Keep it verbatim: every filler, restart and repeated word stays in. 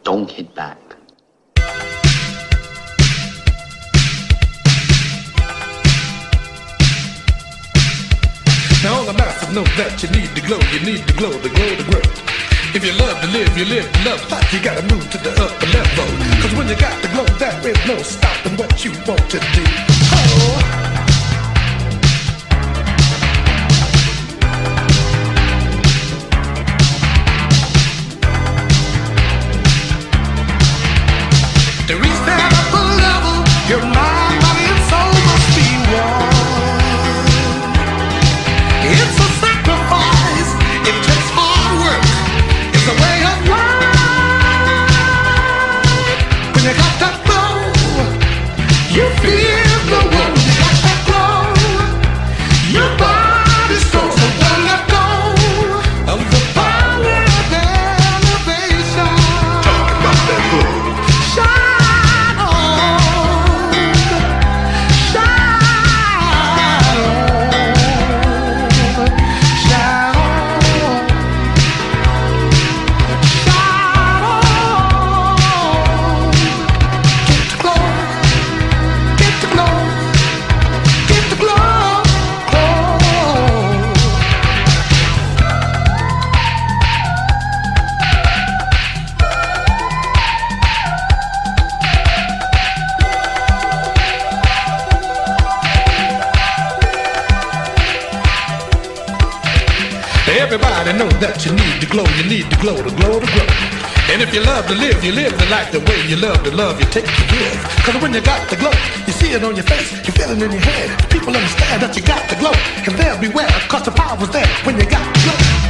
Don't hit back. Now all the masses know that you need to glow, you need to glow, to glow, to grow. If you love to live, you live to love hot, you gotta move to the upper level. Cause when you got the glow, there is no stopping what you want to do. Oh. To reach that upper level, your mind, body, and soul must be one. It's a sacrifice, it takes hard work, it's a way of life. When you got that glow, you feel the one. You got that glow, your body's so so don't let go of the power of elevation. Talk about that glow. Shine. Everybody knows that you need to glow, you need to glow, to glow, to glow. And if you love to live, you live the life the way you love to love, you take to give. Cause when you got the glow, you see it on your face, you feel it in your head. People understand that you got the glow, and they'll beware, cause the power's there when you got the glow.